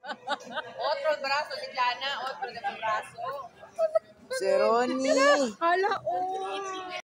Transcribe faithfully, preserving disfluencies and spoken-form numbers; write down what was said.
Otro brazo de Diana, otro de mi brazo. Si Ronnie. Hala, oh.